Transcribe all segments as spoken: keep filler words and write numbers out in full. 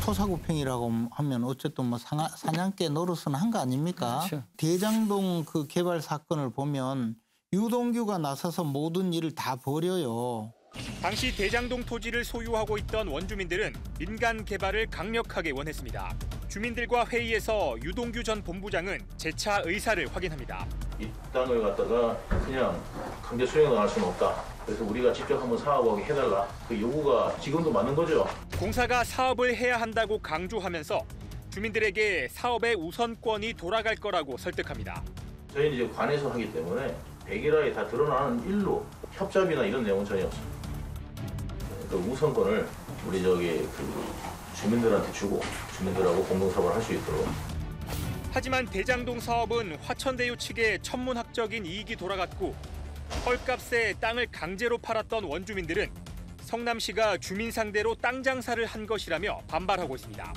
토사구팽이라고 하면 어쨌든 뭐 상하, 사냥개 노릇은 한 거 아닙니까? 그렇죠. 대장동 그 개발 사건을 보면 유동규가 나서서 모든 일을 다 벌여요. 당시 대장동 토지를 소유하고 있던 원주민들은 민간 개발을 강력하게 원했습니다. 주민들과 회의에서 유동규 전 본부장은 재차 의사를 확인합니다. 이 땅을 갖다가 그냥 강제 수용을 할 수는 없다. 그래서 우리가 직접 한번 사업하게 해달라. 그 요구가 지금도 맞는 거죠. 공사가 사업을 해야 한다고 강조하면서 주민들에게 사업의 우선권이 돌아갈 거라고 설득합니다. 저희는 이제 관에서 하기 때문에 백일화에 다 드러나는 일로 협잡이나 이런 내용은 전혀 없습니다. 그 우선권을 우리 저기 그 주민들한테 주고 주민들하고 공동사업을 할 수 있도록. 하지만 대장동 사업은 화천대유 측에 천문학적인 이익이 돌아갔고 헐값에 땅을 강제로 팔았던 원주민들은 성남시가 주민 상대로 땅 장사를 한 것이라며 반발하고 있습니다.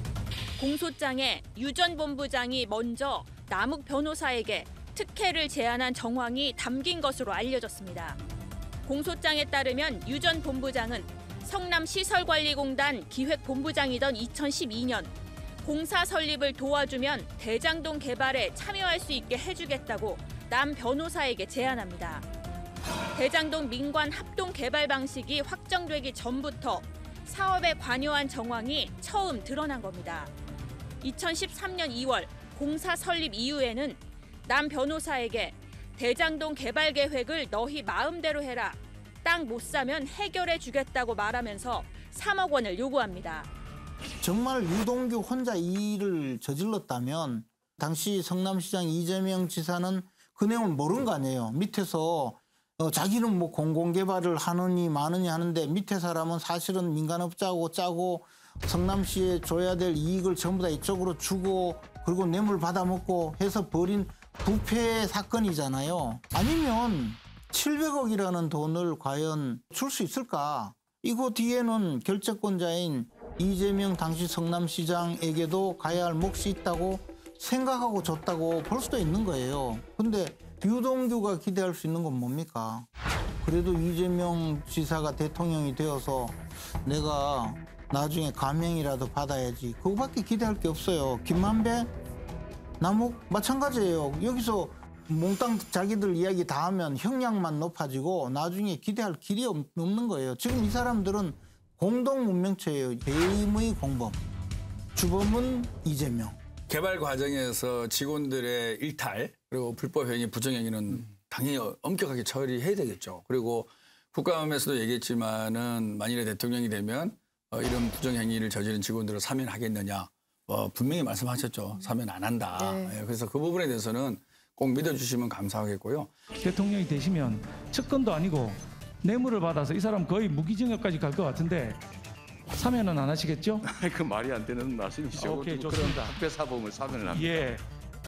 공소장에 유 전 본부장이 먼저 남욱 변호사에게 특혜를 제안한 정황이 담긴 것으로 알려졌습니다. 공소장에 따르면 유 전 본부장은 성남시설관리공단 기획본부장이던 이천십이 년 공사 설립을 도와주면 대장동 개발에 참여할 수 있게 해주겠다고 남 변호사에게 제안합니다. 대장동 민관 합동 개발 방식이 확정되기 전부터 사업에 관여한 정황이 처음 드러난 겁니다. 이천십삼 년 이월 공사 설립 이후에는 남 변호사에게 대장동 개발 계획을 너희 마음대로 해라. 땅 못 사면 해결해 주겠다고 말하면서 삼억 원을 요구합니다. 정말 유동규 혼자 이 일을 저질렀다면 당시 성남시장 이재명 지사는 그 내용을 모르는 거 아니에요. 밑에서 어, 자기는 뭐 공공개발을 하느니 마느니 하는데 밑에 사람은 사실은 민간업자하고 짜고 성남시에 줘야 될 이익을 전부 다 이쪽으로 주고 그리고 뇌물 받아먹고 해서 벌인 부패 사건이잖아요. 아니면 칠백억이라는 돈을 과연 줄 수 있을까? 이거 뒤에는 결재권자인 이재명 당시 성남시장에게도 가야 할 몫이 있다고 생각하고 줬다고 볼 수도 있는 거예요. 근데 유동규가 기대할 수 있는 건 뭡니까? 그래도 이재명 지사가 대통령이 되어서 내가 나중에 감형이라도 받아야지. 그거밖에 기대할 게 없어요. 김만배, 남욱 마찬가지예요. 여기서 몽땅 자기들 이야기 다 하면 형량만 높아지고 나중에 기대할 길이 없는 거예요. 지금 이 사람들은 공동 문명체예요. 배임의 공범. 주범은 이재명. 개발 과정에서 직원들의 일탈 그리고 불법 행위, 부정 행위는 당연히 엄격하게 처리해야 되겠죠. 그리고 국감에서도 얘기했지만은 만일에 대통령이 되면 어, 이런 부정 행위를 저지른 직원들을 사면하겠느냐. 어, 분명히 말씀하셨죠. 사면 안 한다. 네. 예, 그래서 그 부분에 대해서는 꼭 믿어주시면 감사하겠고요. 대통령이 되시면 측근도 아니고 뇌물을 받아서 이 사람 거의 무기징역까지 갈 것 같은데 사면은 안 하시겠죠? 그 말이 안 되는 말씀이죠. 오케이, 좋습니다. 그런 학교사범을 사면을 합니다. 예.